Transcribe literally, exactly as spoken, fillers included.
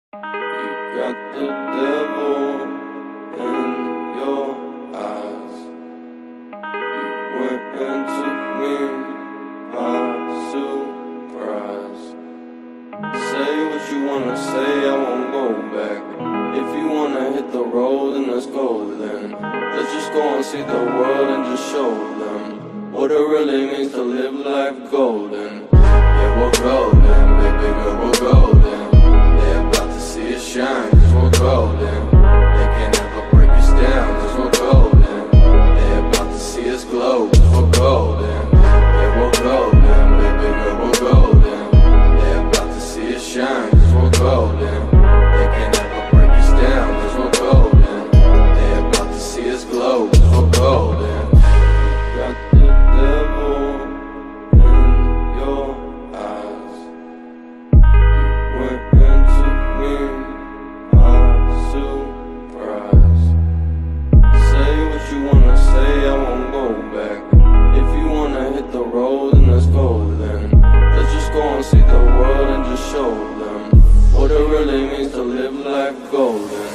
got the devil in your eyes. You went and took me by surprise. Say what you wanna say, I won't go back. If you wanna hit the road, then let's go then. Let's just go and see the world and just show them what it really means to live life golden. Yeah, we're golden, baby girl, we're golden. They're about to see us shine, cause we're golden. They can't ever break us down, cause we're golden. They're about to see us glow, cause we're golden. Yeah, we're golden, baby girl, we're golden. They're about to see us shine, cause we're golden. They can't ever break us down, cause we're golden. They're about to see us glow, cause we're golden. Got the devil in your eyes. You went and took me by surprise. Say what you wanna say, I won't go back. If you wanna hit the road, then let's go then. Let's just go and see the world and just show them what it really means to live life golden.